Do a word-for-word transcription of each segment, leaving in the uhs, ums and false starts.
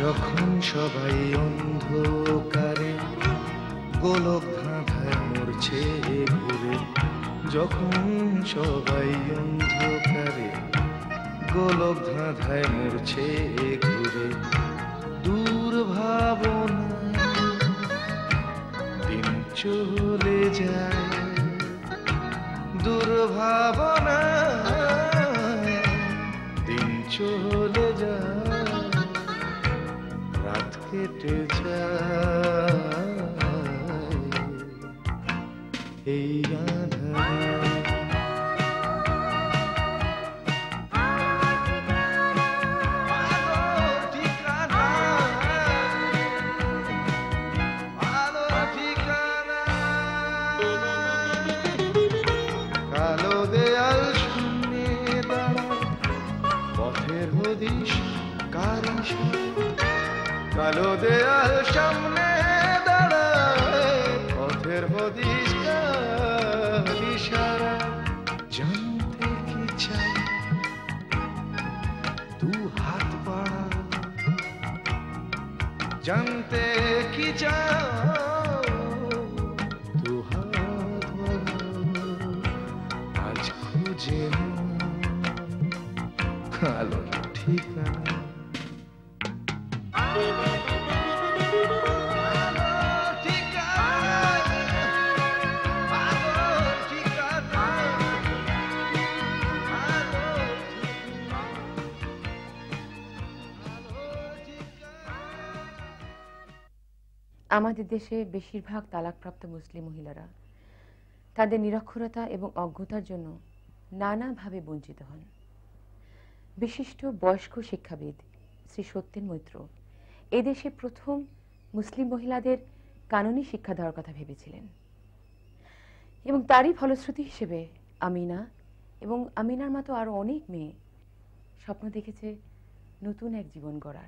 যখন সবাই অন্ধকারে গোলক ধাঁধায় মরছে ঘুরে, যখন সবাই অন্ধকারে গোলক ধাঁধায় মরছে ঘুরে, দূর ভাবনা দিন চলে যায়, দূর ভাবনা দিন চলে যায়, রাত কেটে যায় এই আঁধারে। কালো দেয়াল সামনে দাঁড়ায় পথের হদিশ কার ইশারা, কালো দেয়াল সামনে দাঁড়ায় পথের হদিশ কার ইশারা। জানতে কি চাই দু হাত বাড়া, জানতে কি চাও দু হাত বাড়া, আজ খুঁজে কালো ঠিকানা। আমাদের দেশে বেশিরভাগ তালাকপ্রাপ্ত মুসলিম মহিলারা তাদের নিরক্ষরতা এবং অজ্ঞতার জন্য নানাভাবে বঞ্চিত হন। বিশিষ্ট বয়স্ক শিক্ষাবিদ শ্রী সত্যেন মৈত্র এদেশে প্রথম মুসলিম মহিলাদের কানুনি শিক্ষা দেওয়ার কথা ভেবেছিলেন এবং তারই ফলশ্রুতি হিসেবে আমিনা এবং আমিনার মতো আরো অনেক মেয়ে স্বপ্ন দেখেছে নতুন এক জীবন গড়ার।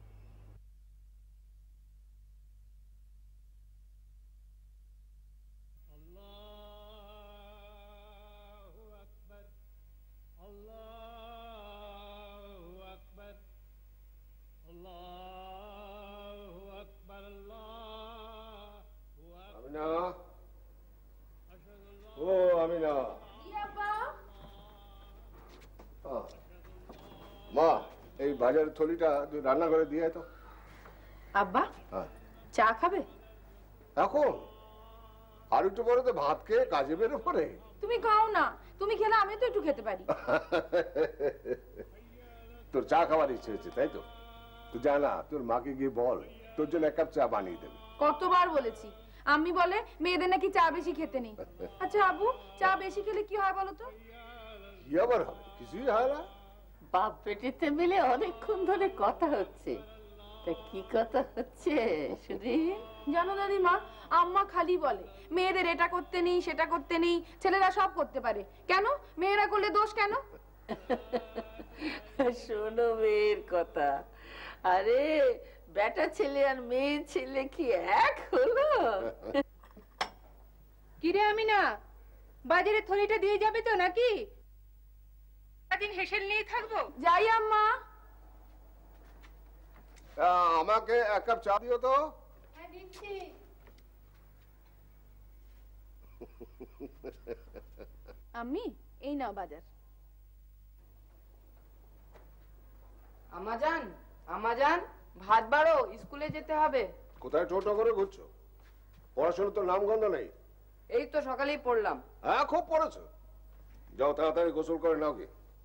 মা, এই বাজারের থলিটা তুই রান্না করে দিয়ে তো। আব্বা চা খাবে এখন? আর একটু পরে তো ভাত খেয়ে কাজে বেরো পরে। তুমি খাও না, তুমি খেলে আমি তো একটু খেতে পারি। তোর চা খাওয়ার ইচ্ছে হচ্ছে তাই তো? তুই জানা তোর মাকে গিয়ে বল তোর জন্য এক কাপ চা বানিয়ে দেবে। কতবার বলেছি, আমি বলে মেয়েদের নাকি চা বেশি খেতে নেই। আচ্ছা আবু, চা বেশি খেলে কি হয় বলো তো? কি আবার হবে? কিছুই হয় না। বাপ বেটিতে মিলে অনেকক্ষণ ধরে কথা হচ্ছে, তা কি কথা হচ্ছে শুনি? জানো দাদিমা, আম্মা খালি বলে মেয়েদের এটা করতে নেই সেটা করতে নেই, ছেলেরা সব করতে পারে, কেন মেয়েরা করলে দোষ কেন? শোনো মেয়ের কথা, আরে বেটা ছেলে আর মেয়ে ছেলে কি এক হলো? কিরে আমিনা, বাজারে থলিটা দিয়ে যাবে তো নাকি? দিন হেসেল নিয়ে থাকবো। যাই আম্মা। আমাকে এক কাপ চা দিও তো। হ্যাঁ দিচ্ছি। আমি এই নাও বাজার। আমাজান, আমাজান, ভাত বাড়ো, স্কুলে যেতে হবে। কোথায় টোটো করে ঘুরছো? পড়াশোনার তো নাম গন্ধ নেই। এই তো সকালেই পড়লাম। হ্যাঁ, খুব পড়েছো। যাও তাড়াতাড়ি গোসল করে নাও। কি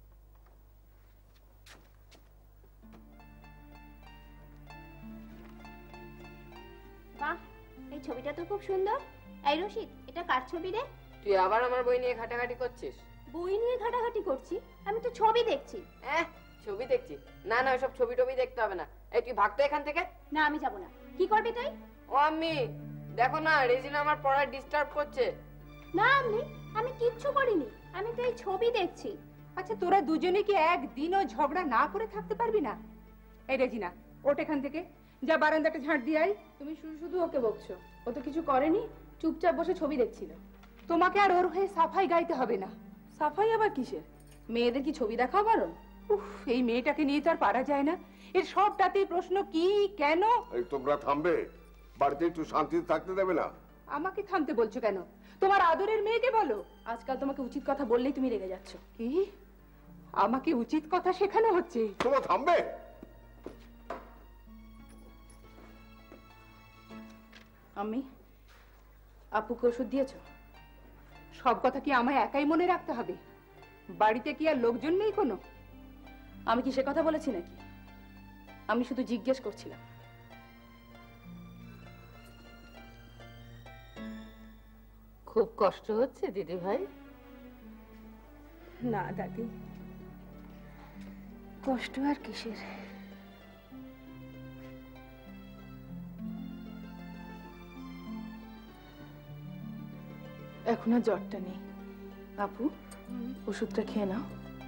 বাহ, এই ছবিটা তো খুব সুন্দর। এই রশিদ, এটা কার ছবি রে? তুই আবার আমার বই নিয়ে ঘাটাঘাটি করছিস? বই নিয়ে ঘাটাঘাটি করছি? আমি তো ছবি দেখছি। হ্যাঁ, ছবি দেখছি? না না, ওসব ছবি টবি দেখতে হবে না। এই তুই ভাগতো এখান থেকে। না, আমি যাব না। কি করবি তুই? ও আম্মি, দেখো না রেজিনা আমার পড়ায় ডিস্টার্ব করছে। না আম্মি, আমি কিচ্ছু করিনি, আমি তো এই ছবি দেখছি। আচ্ছা, তোরা দুজনে কি একদিনও ঝগড়া না করে থাকতে পারবি না? এই রেজিনা, ওঠ এখান থেকে, যা বারান্দাটা ঝাড় দিয়ে আই। তুমি শুধু শুধু ওকে বকছো, ও তো কিছু করেনি, চুপচাপ বসে ছবি দেখছিল। তোমাকে আর ওর হয়ে সাফাই গাইতে হবে না। সাফাই আবার কিসের? মেয়েদের কি ছবি দেখাও বারণ? উফ, এই মেয়েটাকে নিয়ে তো আর পারা যায় না। এর সবটাতেই প্রশ্ন কি, কেন। এই তোমরা থামবে? বাড়িতে একটু শান্তিতে থাকতে দেবে না? আমাকে থামতে বলছো কেন? তোমার আদরের মেয়েকে বলো। আজকাল তোমাকে উচিত কথা বললেই তুমি রেগে যাচ্ছ। কি আমাকে উচিত কথা শেখানো হচ্ছে? তোমরা থামবে? আমি আপুকে ওষুধ দিয়েছো? সব কথা কি আমায় একাই মনে রাখতে হবে? বাড়িতে কি আর লোকজন নেই কোনো? আমি কি সে কথা বলেছি নাকি? আমি শুধু জিজ্ঞেস করছিলাম। খুব কষ্ট হচ্ছে দিদি ভাই? না দাদি, কষ্ট আর কিসের। এখন আর জ্বরটা নেই। আপু, ওষুধটা খেয়ে নাও।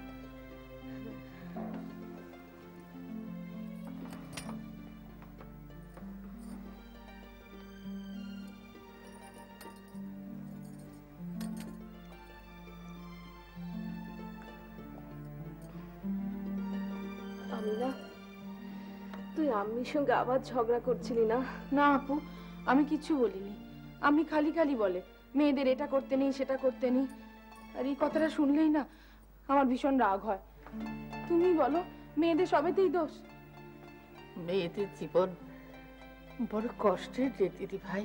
আমি না, তুই আম্মির সঙ্গে আবার ঝগড়া করছিলি না? না আপু, আমি কিচ্ছু বলিনি। আমি খালি খালি বলে মেয়েদের এটা করতে নেই সেটা করতে নেই, আর এই কথাটা শুনলেই না আমার ভীষণ রাগ হয়। তুমি বলো, মেয়েদের সবেতেই দোষ? মেয়েদের জীবন বড় কষ্টের রে দিদি ভাই।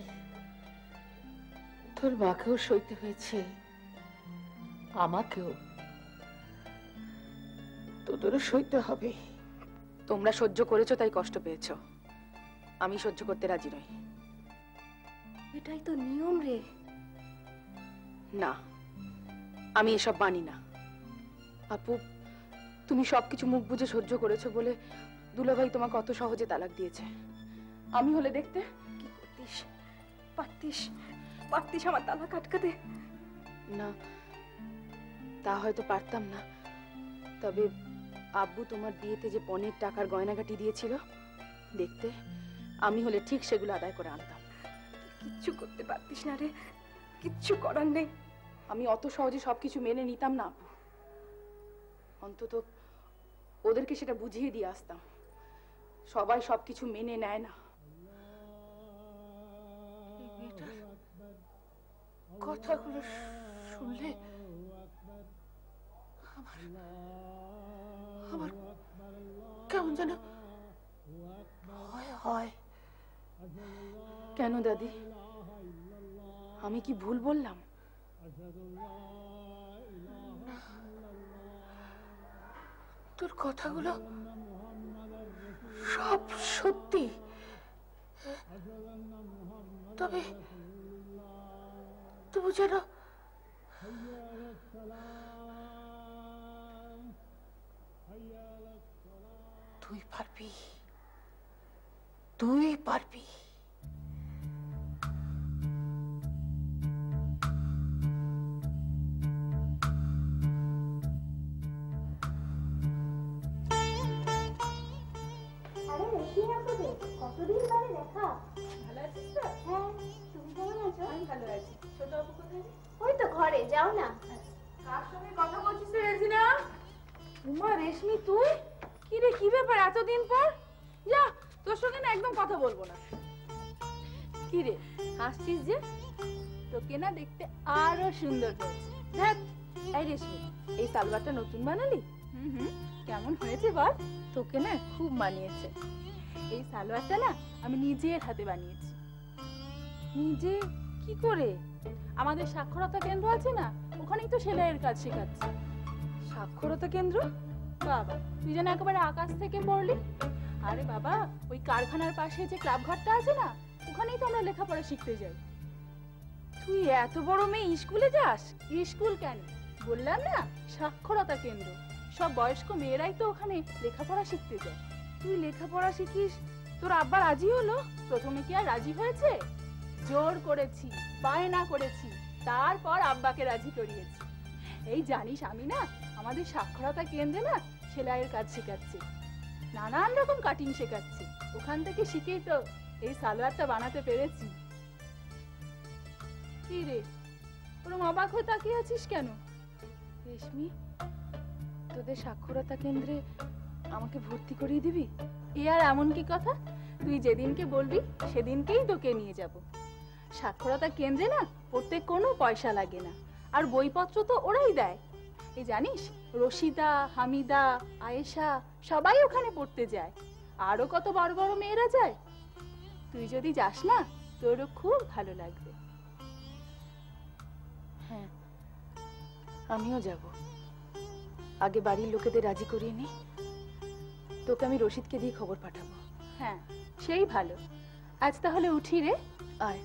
তোর মাকেও সইতে হয়েছে, আমাকেও, তোদেরও সইতে হবে। তোমরা সহ্য করেছো তাই কষ্ট পেয়েছো, আমি সহ্য করতে রাজি নই। এটাই তো নিয়ম রে। না, আমি এসব মানি না। আপু, তুমি সবকিছু মুখ বুজে সহ্য করেছো বলে দুলাভাই তোমাকে অত সহজে তালাক দিয়েছে। আমি হলে দেখতে কি করতিস? পারতিস পারতিস আমার তালাক আটকাতে? না, তা হয়তো পারতাম না, তবে আব্বু তোমার বিয়েতে যে পনের টাকার গয়নাগাটি দিয়েছিল, দেখতে আমি হলে ঠিক সেগুলো আদায় করে আনতাম। কিচ্ছু করতে পারতিস না রে, কিচ্ছু করার নেই। আমি অত সহজে সবকিছু মেনে নিতাম না আপু, অন্তত ওদেরকে সেটা বুঝিয়ে দিয়ে আসতাম। সবাই সবকিছু মেনে নেয় না। কথাগুলো শুনলে আমার আমার কেমন যেন ভয় হয়। কেন দাদি, আমি কি ভুল বললাম? তোর কথাগুলো সব সত্যি, তবে তবু যেন তুই পারবি, তুই পারবি। কতদিন পরে দেখা। ভালো আছিস তো? হ্যাঁ, তুমি কেমন আছো? আমি ভালো আছি। ছোট আপু কোথায়? ওই তো ঘরে, যাও না। কার সঙ্গে কথা বলছিস রে রেজিনা? উমা, রেশমি তুই? কি রে, কি ব্যাপার এতদিন পর? যা, তোর সঙ্গে না একদম কথা বলবো না। কি রে, হাসছিস যে? তোকে না দেখতে আরো সুন্দর হয়েছে। দেখ, এই রেশমি, এই সালোয়ারটা নতুন বানালি? হুম হুম, কেমন হয়েছে বল? তোকে না খুব মানিয়েছে। এই সালোয়ারটা না আমি নিজের হাতে বানিয়েছি। নিজে কি করে? আমাদের সাক্ষরতা কেন্দ্র আছে না, ওখানেই তো সেলাইয়ের কাজ শেখাচ্ছে। সাক্ষরতা কেন্দ্র? বাবা, তুই যেন একেবারে আকাশ থেকে পড়লি। আরে বাবা, ওই কারখানার পাশে যে ক্লাব ঘরটা আছে না, ওখানেই তো আমরা লেখাপড়া শিখতে যাই। তুই এত বড় মেয়ে স্কুলে যাস? স্কুল কেন, বললাম না সাক্ষরতা কেন্দ্র। সব বয়স্ক মেয়েরাই তো ওখানে লেখাপড়া শিখতে যায়। তুই লেখাপড়া শিখিস, তোর আব্বা রাজি হলো? প্রথমে কি আর রাজি হয়েছে? জোর করেছি, বায়না করেছি, তারপর আব্বাকে রাজি করিয়েছি। এই জানিস, আমি না আমাদের সাক্ষরতা কেন্দ্রে না সেলাইয়ের কাজ শেখাচ্ছি, নানান রকম কাটিং শেখাচ্ছি। ওখান থেকে শিখেই তো এই সালোয়ারটা বানাতে পেরেছি। কি রে, ওরম অবাক হয়ে তাকিয়ে আছিস কেন? রেশমি, তোদের সাক্ষরতা কেন্দ্রে আমাকে ভর্তি করিয়ে দিবি? এ আর এমন কি কথা, তুই যেদিনকে বলবি সেদিনকেই তোকে নিয়ে যাব। সাক্ষরতা কেন্দ্রে না পড়তে কোনো পয়সা লাগে না, আর বইপত্র তো ওরাই দেয়। এই জানিস, রশিদা, হামিদা, আয়েশা সবাই ওখানে পড়তে যায়, আরো কত বড় বড় মেয়েরা যায়। তুই যদি যাস না তোরও খুব ভালো লাগবে। হ্যাঁ, আমিও যাব। আগে বাড়ির লোকেদের রাজি করিয়ে নি, তোকে আমি রশিদকে দিয়ে খবর পাঠাবো। হ্যাঁ, সেই ভালো। আজ তাহলে উঠি রে, আয়।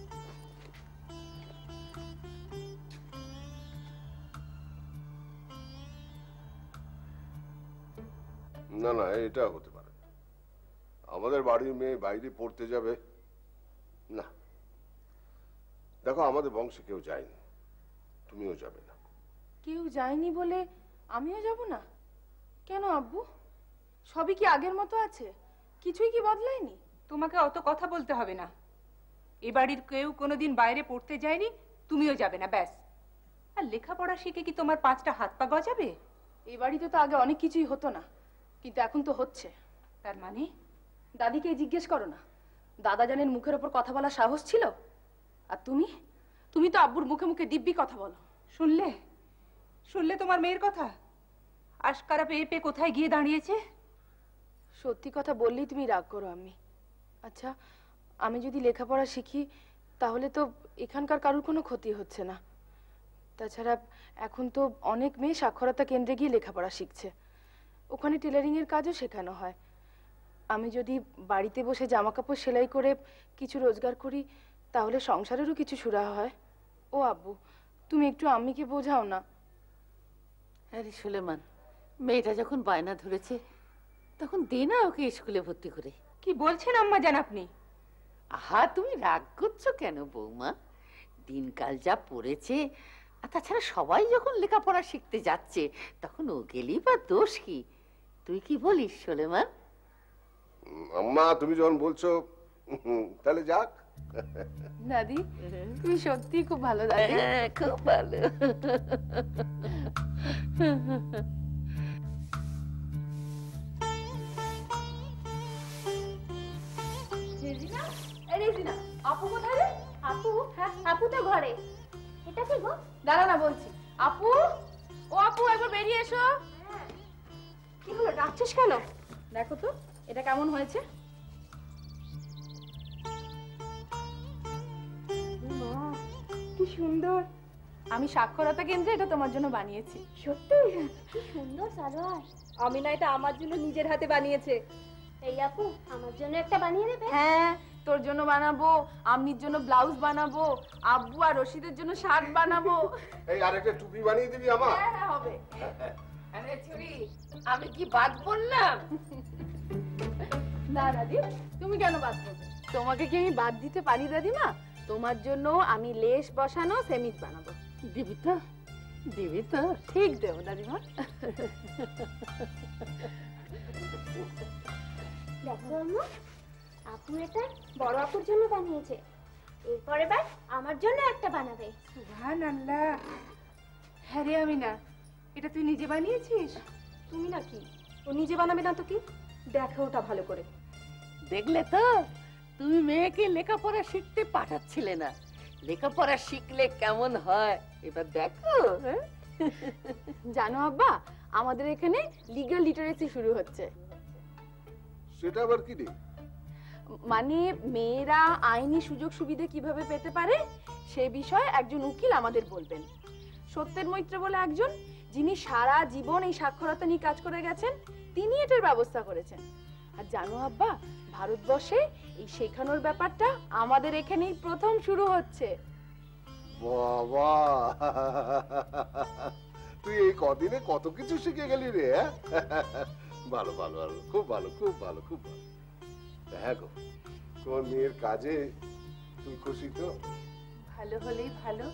না না, এটা হতে পারে না। আমাদের বাড়ির মেয়ে বাইরে পড়তে যাবে না। দেখো, আমাদের বংশে কেউ যায়নি, তুমিও যাবে না। কেউ যায়নি বলে আমিও যাব না? কেন আব্বু, সবই কি আগের মতো আছে? কিছুই কি বদলায়নি? তোমাকে অত কথা বলতে হবে না। এ বাড়ির কেউ কোনোদিন বাইরে পড়তে যায়নি, তুমিও যাবে না, ব্যাস। আর লেখাপড়া শিখে কি তোমার পাঁচটা হাত পা গজাবে? এই বাড়িতে তো আগে অনেক কিছুই হতো না, কিন্তু এখন তো হচ্ছে। তার মানে? দাদিকে জিজ্ঞেস করো না, দাদা জানের মুখের ওপর কথা বলার সাহস ছিল? আর তুমি তুমি তো আব্বুর মুখে মুখে দিব্যি কথা বলো। শুনলে শুনলে তোমার মেয়ের কথা? আশকারা পেয়ে পেয়ে কোথায় গিয়ে দাঁড়িয়েছে। সত্যি কথা বললেই তুমি রাগ করো আম্মি। আচ্ছা, আমি যদি লেখাপড়া শিখি তাহলে তো এখানকার কারোর কোনো ক্ষতি হচ্ছে না। তাছাড়া এখন তো অনেক মেয়ে সাক্ষরতা কেন্দ্রে গিয়ে লেখাপড়া শিখছে, ওখানে টেলারিং এর কাজও শেখানো হয়। আমি যদি বাড়িতে বসে জামা কাপড় সেলাই করে কিছু রোজগার করি তাহলে সংসারেরও কিছু সুরাহা হয়। ও আব্বু, তুমি একটু আম্মিকে বোঝাও না। আরে সুলেমান, মেয়েটা যখন বায়না ধরেছে তখন দে না ওকে স্কুলে ভর্তি করে। কি বলছেন আম্মা জান আপনি? আহা, তুমি রাগ করছো কেন বৌমা? দিনকাল যা পড়েছে, আর তাছাড়া সবাই যখন লেখাপড়া শিখতে যাচ্ছে তখন ও গেলেই বা দোষ কি? তুই কি বলিস সুলেমান? আম্মা, তুমি যখন বলছো তাহলে যাক। দাদি, তুমি সত্যি খুব ভালো দাদি। হ্যাঁ, খুব ভালো। রেজিনা, এই রেজিনা, আপু কোথায় রে? আপু? হ্যাঁ, আপু তো ঘরে। এটা কি গো? দাঁড়া না বলছি। আপু, ও আপু, একবার বেরিয়ে এসো। কি হলো, ডাকছিস কেন? দেখো তো এটা কেমন হয়েছে। কি সুন্দর। আমি সাক্ষরতা কেন্দ্রে এটা তোমার জন্য বানিয়েছি। সত্যি? কি সুন্দর সালোয়ার। আমি না এটা আমার জন্য নিজের হাতে বানিয়েছে। এই আপু, আমার জন্য একটা বানিয়ে দেবে? হ্যাঁ, তোর জন্য বানাবো, আম্মির জন্য ব্লাউজ বানাবো, আব্বু আর রশিদের জন্য শার্ট বানাবো। এই আরেকটা টুপি বানিয়ে দিবি আমার? হ্যাঁ হ্যাঁ, হবে। আরে চুরি, আমি কি বাদ বললাম? না দাদি, তুমি কেন বাদ করবে? তোমাকে কি আমি বাদ দিতে পারি দাদিমা? তোমার জন্য আমি লেস বসানো সেমিজ বানাবো। দিবি তো? দিবি তো? ঠিক দেবো দাদিমা। দেখো আম্মু, আপু এটা বড় আপুর জন্য বানিয়েছে। এরপর এবার আমার জন্য একটা বানাবে। সুবহানাল্লাহ। হ্যাঁ রে আমিনা, এটা তুই নিজে বানিয়েছিস? তুমি নাকি? ও নিজে বানাবে না তো কি? দেখো ওটা ভালো করে। দেখলে তো, তুমি মেয়েকে লেখাপড়া শিখতে পাঠাচ্ছিলে না, লেখাপড়া শিখলে কেমন হয় এবার দেখো। হ্যাঁ, জানো আব্বা, আমাদের এখানে লিগ্যাল লিটারেসি শুরু হচ্ছে। সেটা আবার কি রে? মানে মেয়েরা আইনি সুযোগ সুবিধা কিভাবে পেতে পারে সে বিষয়ে একজন উকিল আমাদের বলবেন। সত্যেন মৈত্র বলে একজন, যিনি সারা জীবন এই সাক্ষরতা নিয়ে কাজ করে গেছেন, তিনি এটার ব্যবস্থা করেছেন। আর জানো আব্বা, ভারতবর্ষে এই শেখানোর ব্যাপারটা আমাদের এখানেই প্রথম শুরু হচ্ছে। বাবা, তুই এই কদিনে কত কিছু শিখে গেলি রে। ভালো ভালো ভালো, খুব ভালো, খুব ভালো, খুব ভালো। দেখো, তোর মেয়ের কাজে তুই খুশি তো? ভালো হলেই ভালো।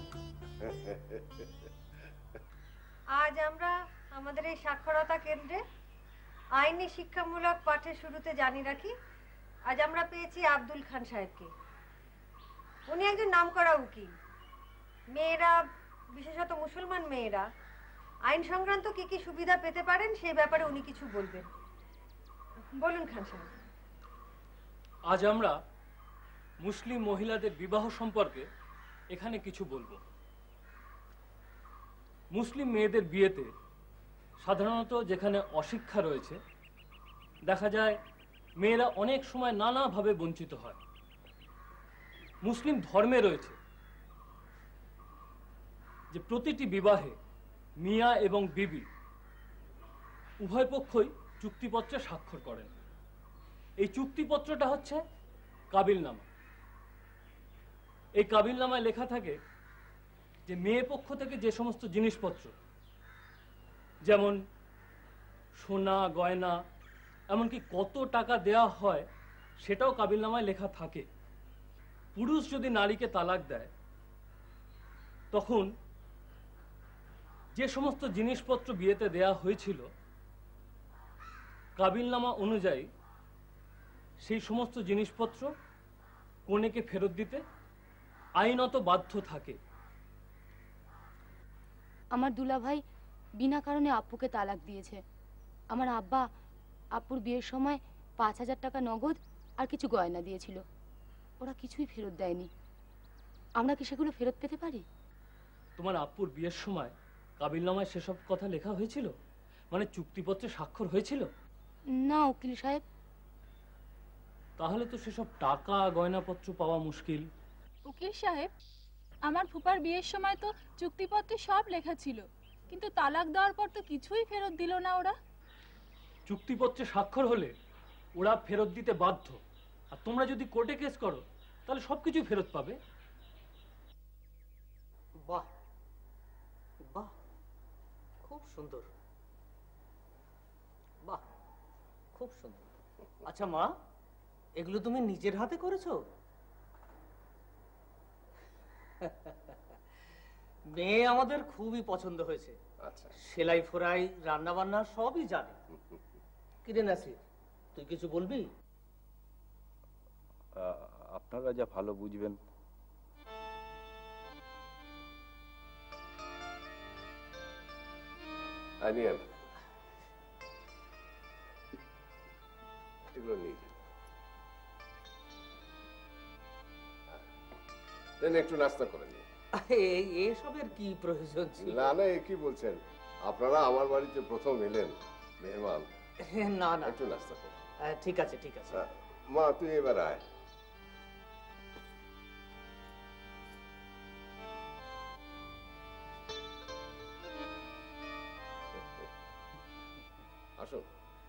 আজ আমরা আমাদের এই সাক্ষরতা কেন্দ্রে আইনি শিক্ষামূলক পাঠের শুরুতে জানিয়ে রাখি, আজ আমরা পেয়েছি আব্দুল খান সাহেবকে। উনি একজন নামকরা উকিল। মেয়েরা, বিশেষত মুসলমান মেয়েরা, আইন সংক্রান্ত কি কি সুবিধা পেতে পারেন সেই ব্যাপারে উনি কিছু বলবেন। বলুন খান সাহেব। আজ আমরা মুসলিম মহিলাদের বিবাহ সম্পর্কে এখানে কিছু বলবো। মুসলিম মেয়েদের বিয়েতে সাধারণত যেখানে অশিক্ষা রয়েছে, দেখা যায় মেয়েরা অনেক সময় নানাভাবে বঞ্চিত হয়। মুসলিম ধর্মে রয়েছে যে প্রতিটি বিবাহে মিয়া এবং বিবি উভয় পক্ষই চুক্তিপত্রে স্বাক্ষর করেন। এই চুক্তিপত্রটা হচ্ছে কাবিলনামা। এই কাবিলনামায় লেখা থাকে যে মেয়ে পক্ষ থেকে যে সমস্ত জিনিসপত্র, যেমন সোনা গয়না, এমনকি কত টাকা দেয়া হয় সেটাও কাবিলনামায় লেখা থাকে। পুরুষ যদি নারীকে তালাক দেয়, তখন যে সমস্ত জিনিসপত্র বিয়েতে দেয়া হয়েছিল কাবিলনামা অনুযায়ী সেই সমস্ত জিনিসপত্র কনেকে ফেরত দিতে আইনত বাধ্য থাকে। আমার দুলাভাই বিনা কারণে আপুকে তালাক দিয়েছে। আমার আব্বা আপুর বিয়ের সময় পাঁচ হাজার টাকা নগদ আর কিছু গয়না দিয়েছিল, ওরা কিছুই ফেরত দেয়নি। আমরা কি সেগুলো ফেরত পেতে পারি? তোমার আপুর বিয়ের সময় কাবিলনামায় সেসব কথা লেখা হয়েছিল, মানে চুক্তিপত্রে স্বাক্ষর হয়েছিল? না উকিল সাহেব। তাহলে তো সেসব টাকা গয়নাপত্র পাওয়া মুশকিল। উকিল সাহেব, আমার ফুপার বিয়ের সময় তো চুক্তিপত্রে সব লেখা ছিল, কিন্তু তালাক দেওয়ার পর তো কিছুই ফেরত দিল না ওরা। চুক্তিপত্রে স্বাক্ষর হলে ওরা ফেরত দিতে বাধ্য, আর তোমরা যদি কোর্টে কেস করো তাহলে সবকিছু ফেরত পাবে। বাহ বাহ, খুব সুন্দর, বাহ খুব সুন্দর। আচ্ছা মা, এগুলো তুমি নিজের হাতে করেছো? মেয়ে আমাদের খুবই পছন্দ হয়েছে। আচ্ছা, সেলাই ফোড়াই রান্না বান্না সবই জানে। কিরে নাসির, তুই কিছু বলবি? আপনারা যা ভালো বুঝবেন। আনিয়ান, এগুলো নিয়ে যান, একটু নাস্তা করে নিন। এসবের কি প্রয়োজন ছিল? না না, এ কি বলছেন, আপনারা আমার বাড়িতে প্রথম এলেন মেহমান। না না, একটু নাস্তা করুন। ঠিক আছে ঠিক আছে। মা তুই এবার আয়। আসুন।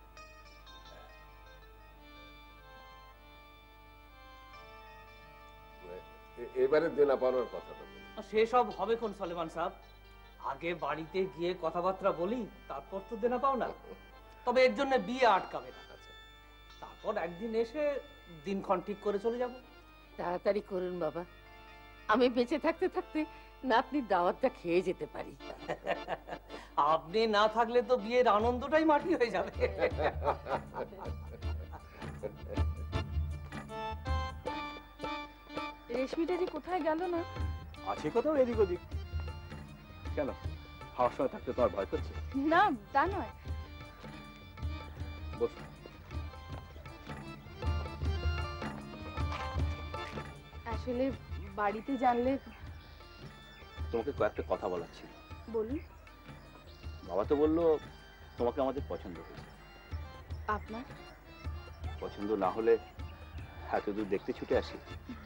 এবারে দেনা পাওয়ার কথাটা সেসব হবে কোন সলেমান সাহেব? আগে বাড়িতে গিয়ে কথাবার্তা বলি, তারপর তো দেনা পাও না। তবে এর জন্য বিয়ে আটকাবে না। তারপর একদিন এসে দিনক্ষণ ঠিক করে চলে যাব। তাড়াতাড়ি করুন বাবা, আমি বেঁচে থাকতে থাকতে নাতনির দাওয়াতটা খেয়ে যেতে পারি। আপনি না থাকলে তো বিয়ের আনন্দটাই মাটি হয়ে যাবে। রেশমিটা যে কোথায় গেল না? আছে কোথাও এদিক ওদিক। কেন, হাওয়ার সময় থাকতে তোমার ভয় করছে? না তা নয়। বস। আসলে বাড়িতে জানলে। তোমাকে কয়েকটা কথা বলার ছিল। বলুন। বাবা তো বললো তোমাকে আমাদের পছন্দ হয়েছে। আপনার পছন্দ না হলে এত দূর দেখতে ছুটে আসি?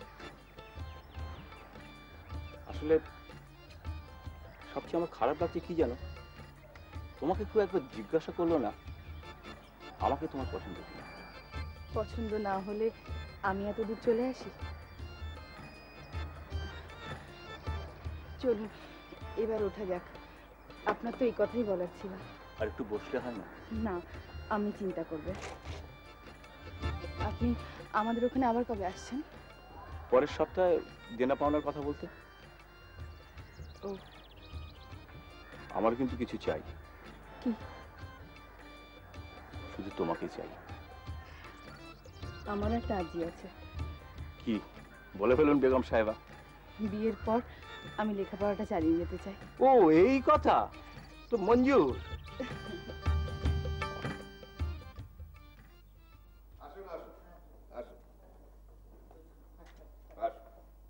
আসলে সবচেয়ে আমার খারাপ লাগছে কি জানো, তোমাকে খুব একবার জিজ্ঞাসা করলো না আমাকে তোমার পছন্দ কি? পছন্দ না হলে আমি এত দূর চলে আসি? চলুন এবার ওঠা যাক, আপনার তো এই কথাই বলার ছিল। আর একটু বসলে হয় না? না, আমি চিন্তা করব। আপনি আমাদের ওখানে আবার কবে আসছেন? পরের সপ্তাহে দেনা পাওনার কথা বলতে। ও, আমার কিন্তু কিছু চাই। কি? শুধু তোমাকে চাই। আমার একটা আর্জি আছে। কি বলে ফেলুন বেগম সাহেবা। বিয়ের পর আমি লেখাপড়াটা চালিয়ে যেতে চাই। ও এই কথা, তো মঞ্জুর। আসুন আসুন আসুন আসুন।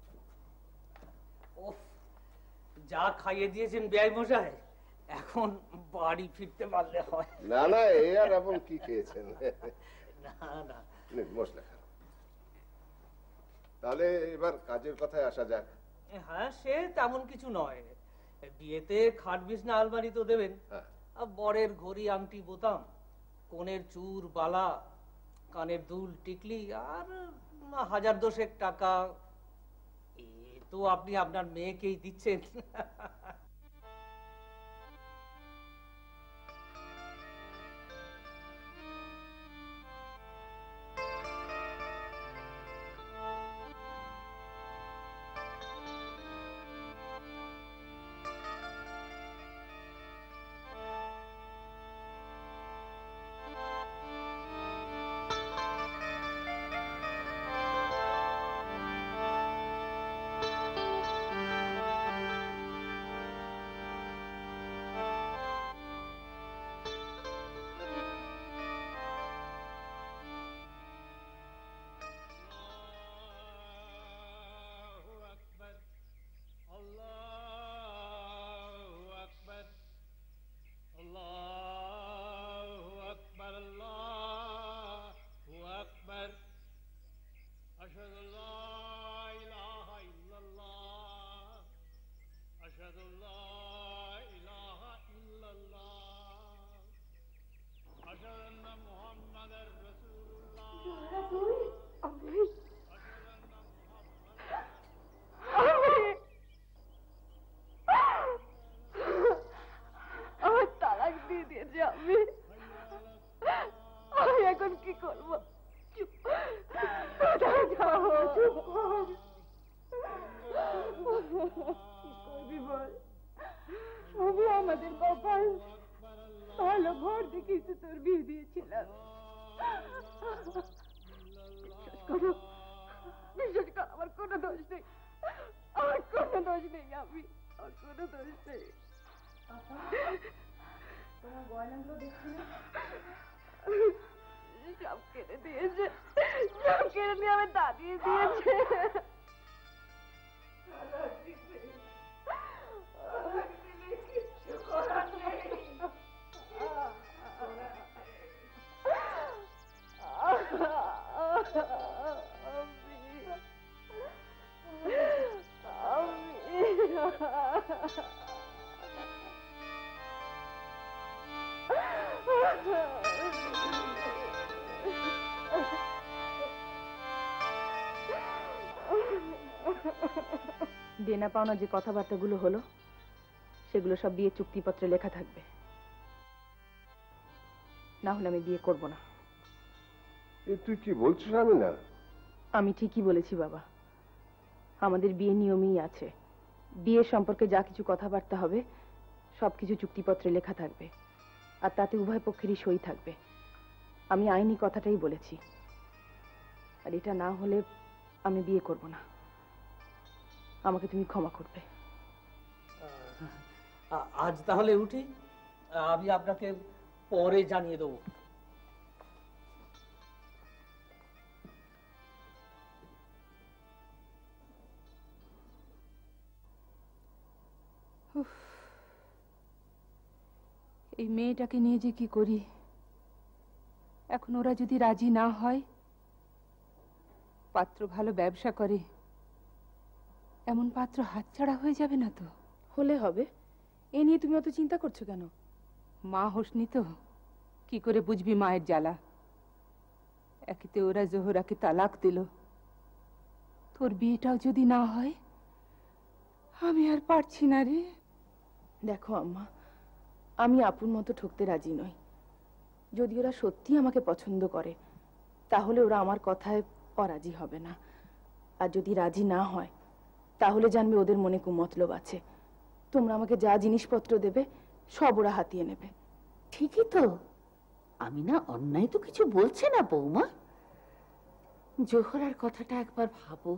ওফ, যা খাইয়ে দিয়েছেন বেয়াই মশাই, এখন বাড়ি ফিরতে পারলে হয়। না না, এ আর এমন কি খেয়েছেন? না না, মশলা খান। তাহলে এবার কাজের কথায় আসা যাক। হ্যাঁ, সে তেমন কিছু নয়। বিয়েতে খাট বিছনা আলমারি তো দেবেন, আর বরের ঘড়ি আংটি বোতাম, কনের চুর বালা, কানের দুল টিকলি, আর হাজার দশেক টাকা এ তো আপনি আপনার মেয়েকেই দিচ্ছেন। আমার তালাক দিয়ে দিয়েছে। আমি আমি এখন কি করবো? সবই আমাদের কপাল। ভালো ঘর দেখিস তোর বিয়ে দিয়েছিলাম। বিশ্বাস কর, আমার কোনো দোষ নেই, আমার কোনো দোষ নেই। আমি আমার কোনো দোষ নেই। তোমার গয়নাগুলো দেখছি না, সব কেটে দিয়েছে, সব কেটে দিয়ে আমি দাঁড়িয়ে দিয়েছে। দেনা পাওনা যে কথাবার্তাগুলো হলো সেগুলো সব বিয়ে চুক্তিপত্রে লেখা থাকবে, না হলে আমি বিয়ে করব না। তুই কি বলছিস? আমি না, আমি ঠিকই বলেছি বাবা। আমাদের বিয়ে নিয়মেই আছে, বিয়ে সম্পর্কে যা কিছু কথাবার্তা হবে সবকিছু চুক্তিপত্রে লেখা থাকবে, আর তাতে উভয় পক্ষেরই সই থাকবে। আমি আইনি কথাটাই বলেছি, আর এটা না হলে আমি বিয়ে করব না। আমাকে তুমি ক্ষমা করবে। আজ তাহলে উঠি, আমি আপনাকে পরে জানিয়ে দেবো। এই মেয়েটাকে নিয়ে যে কি করি এখন? ওরা যদি রাজি না হয়, পাত্র ভালো ব্যবসা করে, এমন পাত্র হাতছাড়া হয়ে যাবে না তো? হলে হবে, এ নিয়ে তুমি অত চিন্তা করছো কেন? মা হোসনি তো, কি করে বুঝবি মায়ের জ্বালা? একেতে ওরা জোহরাকে তালাক দিল, তোর বিয়েটাও যদি না হয়, আমি আর পারছি না রে। দেখো আম্মা, আমি আপুর মতো ঠকতে রাজি নই। যদি ওরা সত্যি আমাকে পছন্দ করে তাহলে ওরা আমার কথায় অরাজি হবে না, আর যদি রাজি না হয় তাহলে জানবে ওদের মনে কুমতলব আছে। তোমরা আমাকে যা জিনিসপত্র দেবে সব ওরা হাতিয়ে নেবে। ঠিকই তো, আমি না অন্যায় তো কিছু বলছে না বৌমা। জোহরার কথাটা একবার ভাবো,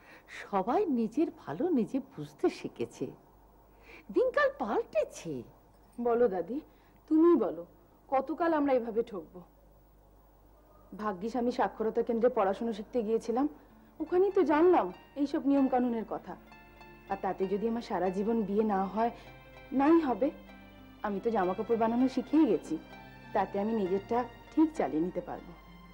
সবাই নিজের ভালো নিজে বুঝতে শিখেছে, দিনকাল পাল্টেছে। বলো দাদি, তুমিই বলো, কতকাল আমরা এভাবে ঠকবো? ভাগ্যিস আমি সাক্ষরতা কেন্দ্রে পড়াশোনা শিখতে গিয়েছিলাম, ওখানেই তো জানলাম এইসব নিয়ম কানুনের কথা। আর তাতে যদি আমার সারা জীবন বিয়ে না হয়, নাই হবে, আমি তো জামা কাপড় বানানো শিখেই গেছি, তাতে আমি নিজেরটা ঠিক চালিয়ে নিতে পারবো।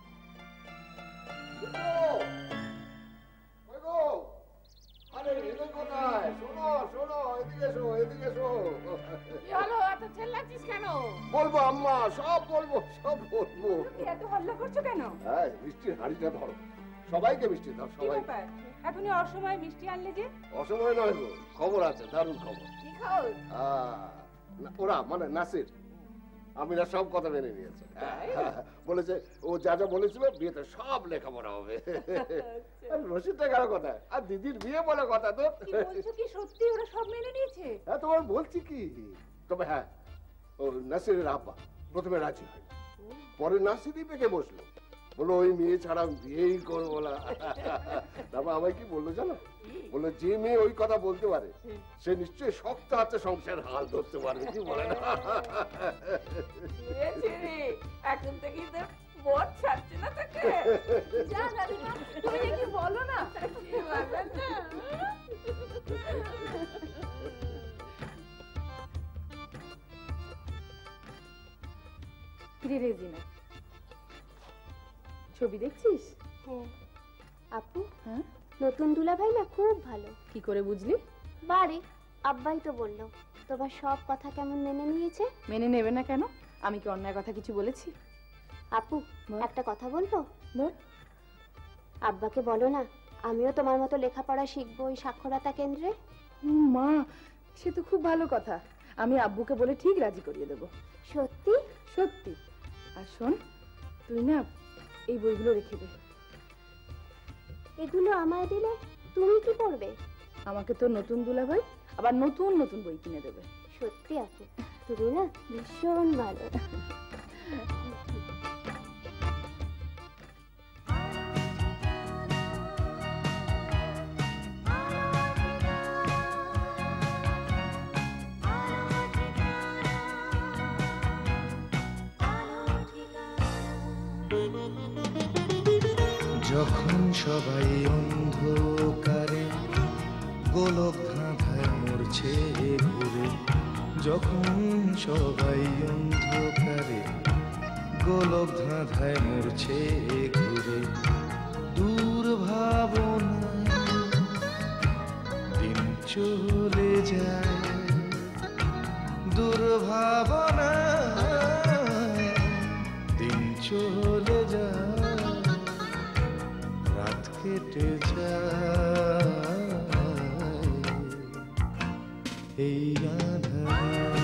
বলবো আম্মা, সব বলবো, সব বলবো। এত হল্লা করছো কেন? হ্যাঁ, মিষ্টির হাঁড়িটা ধরো, সবাইকে মিষ্টি দাও, সবাই। এখনই অসময়ে মিষ্টি আনলে যে? অসময় নয় গো, খবর আছে, দারুণ খবর। কি খবর? ওরা মানে নাসির আমিরা সব কথা মেনে নিয়েছে, বলেছে ও যা যা বলেছিল বিয়েতে সব লেখাপড়া হবে। রশিদটা কারো কথা, আর দিদির বিয়ে বলে কথা। তো কি সত্যি ওরা সব মেনে নিয়েছে? হ্যাঁ, তোমার বলছি কি, তবে হ্যাঁ, ও নাসিরের আব্বা প্রথমে রাজি হয়, পরে নাসিরই পেকে বসলো, বললো ওই মেয়ে ছাড়া আমি বিয়েই করবো না। তারপর আমায় কি বললো জানো? বললো যে মেয়ে ওই কথা বলতে পারে সে নিশ্চয়ই শক্ত হাতে সংসার হাল ধরতে পারবে। কি বলে না? এখন থেকেই তো মন ছাড়ছে না তাকে। যা দাদিমা, তুমি কি বলো না? কিরে রেজিনা, ছবি দেখছিস? হ্যাঁ আপু, হ্যাঁ নতুন দুলাভাই না খুব ভালো। কি করে বুঝলি? বাড়ি আব্বাই তো বললো তোমার সব কথা কেমন মেনে নিয়েছে। মেনে নেবে না কেন? আমি কি অন্যায় কথা কিছু বলেছি? আপু একটা কথা বলবো? বল। আব্বাকে বলো না আমিও তোমার মতো লেখাপড়া শিখবো ওই সাক্ষরতা কেন্দ্রে। মা, সে তো খুব ভালো কথা, আমি আব্বুকে বলে ঠিক রাজি করিয়ে দেবো। সত্যি? সত্যি। আর শোন, তুই না এই বইগুলো রেখে দে। এগুলো আমায় দিলে তুমি কি করবে? আমাকে তো নতুন দুলাভাই আবার নতুন নতুন বই কিনে দেবে। সত্যি আপু, তুমি না ভীষণ ভালো। যখন সবাই অন্ধকারে গোলক ধাঁধায় মরছে ঘুরে, যখন সবাই অন্ধকারে গোলক ধাঁধায় মরছে ঘুরে, দূর ভাবনায় দিন চলে যায়, দূর ভাবনায় দিন চলে যায়, রাত কেটে যায় এই আঁধারে।